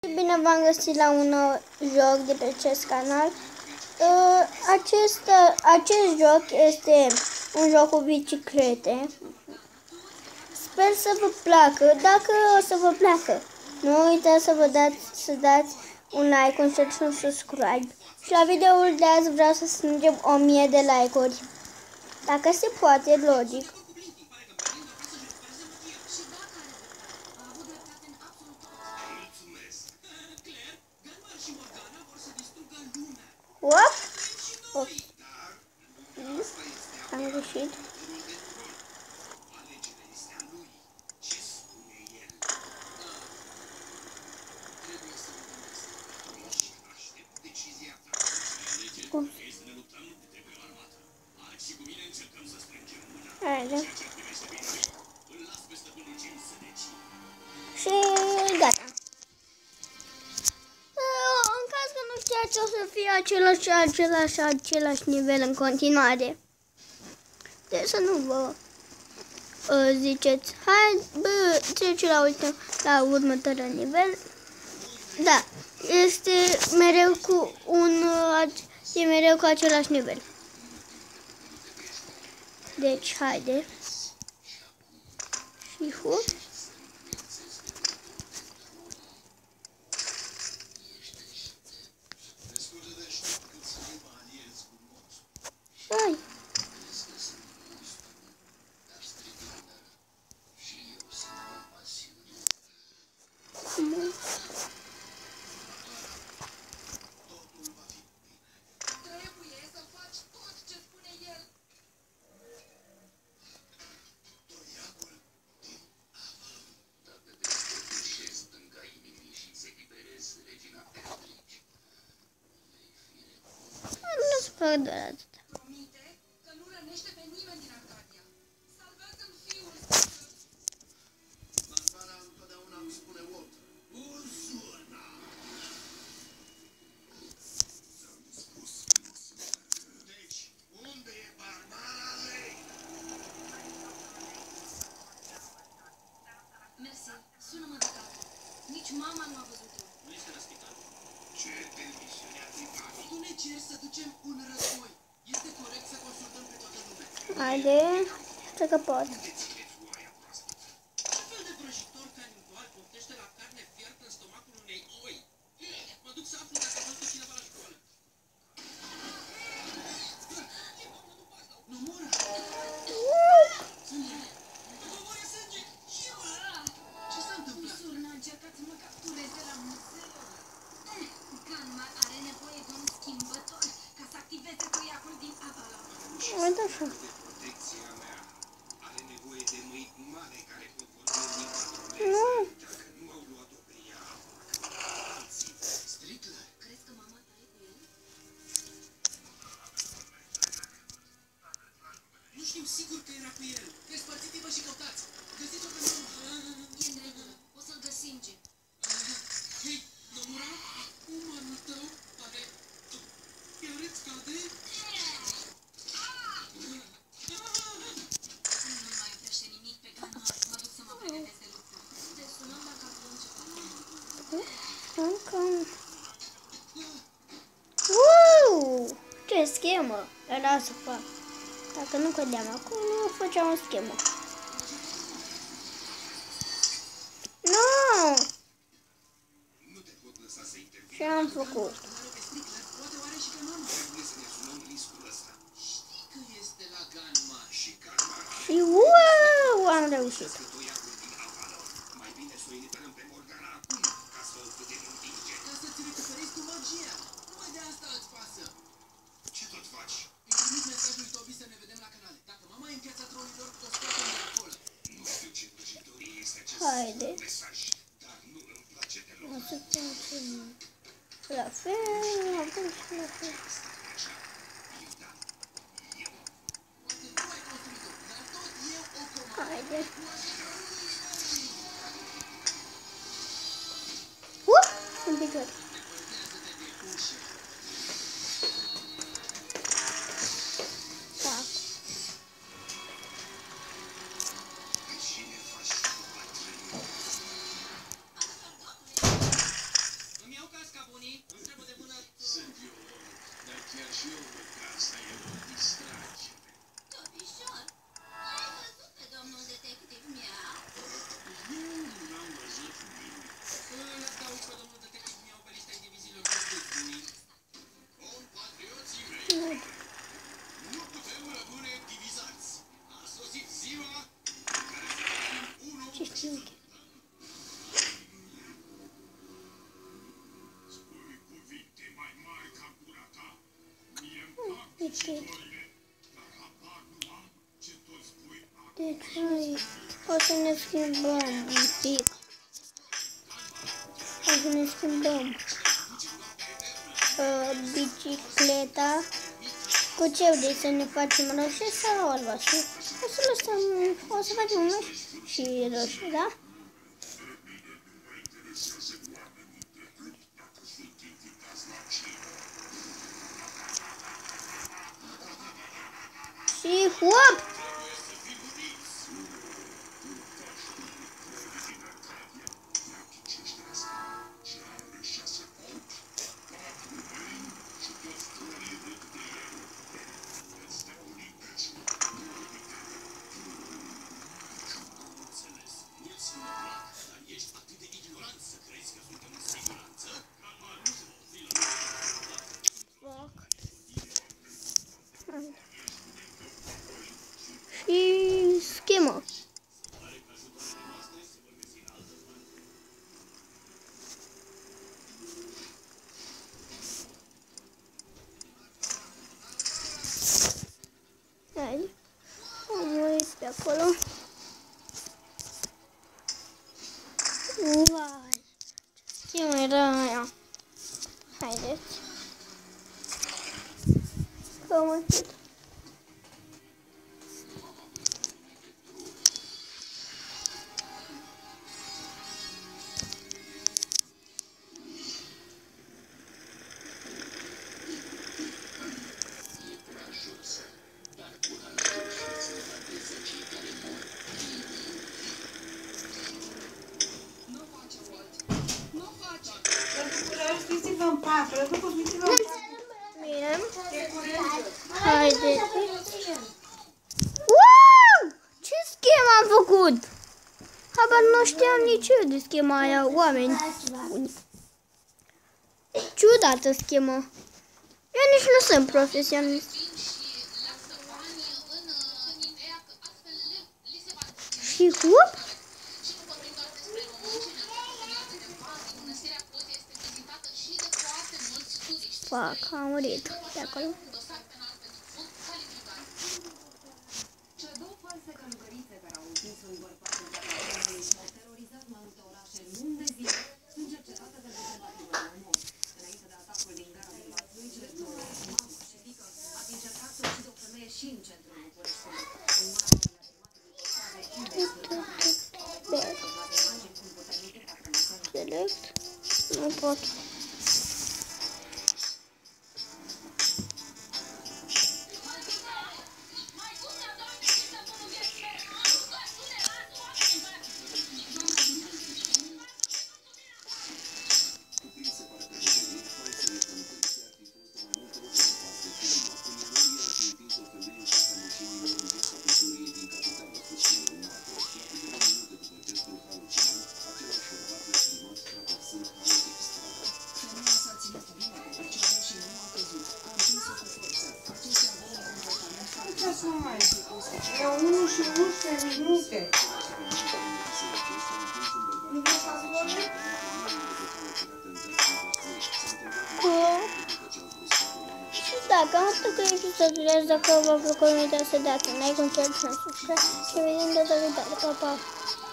Bine v-am găsit la un nou joc de pe acest canal. Acest joc este un joc cu biciclete. Sper să vă placă. Dacă o să vă placă, nu uitați să dați un like, un share și un subscribe. Și la videoul de azi vreau să strângem 1000 de like-uri. Dacă se poate, logic. Op! Op! Am greșit. Haide. Și gata. În caz că nu știați, o să fie același nivel în continuare. Deci să nu vă ziceți, hai, bă, trece la următorul nivel. Da, este mereu cu același nivel. Deci, haide. Și hu. Hai. Nu se fac doar atât. Promite că nu rănește pe nimeni din Arcadia. Salvează-mi fiul! Barbara întotdeauna îmi spune Walt. Ursula! Ți-am spus că nu sunt. Deci, unde e Barbara Lane? Mersi, sună-mă de acasă. Nici mama nu a văzut-o. Nu este la spital. Ce permisiune ar fi dat? Tu ne ceri să ducem un război. Este corect să consultăm pe toată lumea. Haide, cred că pot. Unde țineți oaia proaspătă? Ce fel de vrăjitor canibal poftește la carne fiartă în stomacul unei oi? Mă duc să aflu dacă a văzut cineva la școală. Nu mora! Sânge! Nu moare sânge! Și eu! Ce s-a întâmplat? Surna a încercat să mă captureze la muzeu. Ganmar are nevoie de un schimbător ca să activeze toiacul din Avalon. Uite așa. De protecția mea. Are nevoie de mâini umane care pot vorbi patroneze. Dacă nu au luat-o pe ea, alții. Strickler. Crezi că mama ta e cu el? Nu știm sigur că era cu el. Despărțiți-vă și căutați. Găsiți-o pe mama. E în regulă, o să-l găsim, Jim. Hei, Nomura, umanul tău are... Chiar îți cade? Nu mai iubește nimic pe Ganmar. Mă duc să mă pregătesc de lucru. Te sunăm dacă avem ceva. Încă... Ce schemă! Era să fac. Dacă nu cădeam acum, nu făceam o schemă. Nu! Nu te pot lăsa să intervii. Ce am făcut? Pe Strickler, poate oare și pe mama. Trebuie să ne asumăm riscul ăsta. Știi că este la Ganmar și Ganmar. Și wow! Am reușit. Că toiacul din Avalon. Mai bine să o eliberăm pe Morgana acum, ca să o putem învinge. Ca să-ți recuperezi tu magia. Numai de asta îți pasă. Ce tot faci? Îi trimit mesajul lui Toby să ne vedem la canale. Dacă mama e în piața tronilor, o scoatem de acolo. Nu știu ce vrăjitorie este acest Haide. mesaj, dar nu îmi place deloc. O să facem la fel, la fel și la fel. Poate nu ai construit-o, dar tot eu o comand. Haide. În picior. Fac. unii, întreabă de vânăt. Sunt eu, dar chiar și eu văd că asta e o distracție. Topișor, l-ai văzut pe domnul detectiv Miau? Eu n-am văzut nimic. L-asta uși pe domnul detectiv Miau pe lista indivizilor cu bunii. Compatrioții mei, nu putem rămâne divizați. A sosit ziua în care să avem unul Ce știu? Spui cuvinte mai mari ca gura ta. Mie-mi plac citorile, dar habar nu am ce tot spui acum. Deci noi o să ne schimbăm un pic. O să ne schimbăm bicicleta. Cu ce vrei să ne facem roșie sau albaștru? O să lăsăm, o să facem un și roșie, da? Și hop! Și schemă. Hai, am murit pe acolo. Vai, ce schemă era aia. Haideți. Cam atât. Lăsați-vă în pace, lăsați-vă în pace. Bine. E curent. Haideți. Wow! Ce schemă am făcut? Habar nu știam nici eu de schema aia, oameni buni. Ciudată schemă. Eu nici nu sunt profesionist. Și hop! Fac, am murit de acolo. Cele două false călugărițe care au împins un bărbat în piața României și au terorizat mai multe orașe luni de zile sunt cercetate de tentativă de omor. Înainte de atacul din gara din Vaslui, cele două, mamă și fiică, ați încercat să ucidă o femeie și în centrul Bucureștiului. Un mare număr de filmate imagini cum puternică dacă nu sunt. Select. Nu pot. E 1 și 11 minute. Nu vreau să ascult? Și dacă am făcut episodul ăsta, dacă v-a plăcut, nu uitați să dați un like, un share și un subscribe și ne vedem data viitoare. Pa, pa!